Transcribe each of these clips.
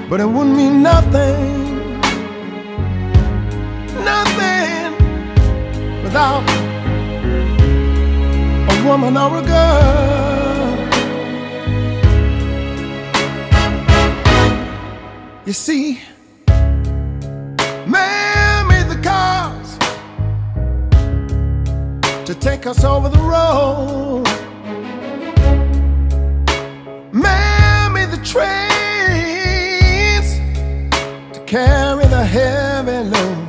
but it wouldn't mean nothing, nothing without a woman or a girl. You see, man made the cars to take us over the road. Man made the trains to carry the heavy load.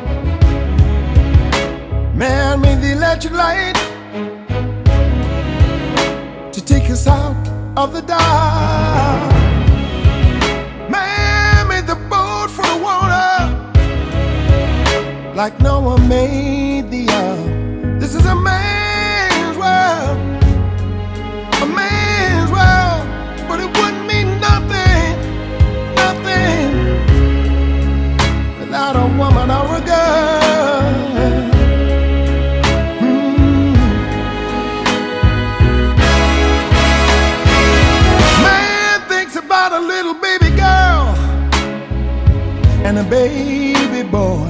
Man made the electric light to take us out of the dark. Man made the boat for the water like no one made the earth. This is a man's world, a man's world, but it wouldn't mean nothing, nothing without a woman or a girl. Man thinks about a little baby girl and a baby boy.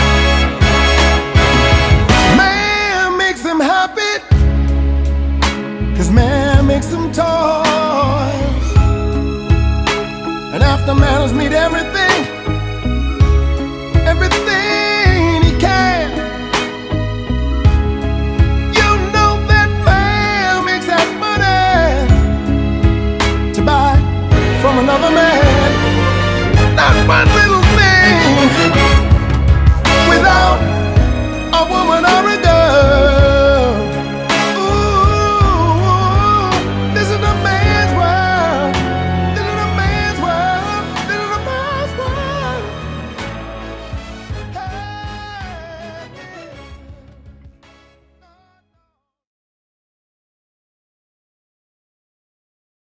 Man makes them happy, 'cause man makes them toys. And after man has made everything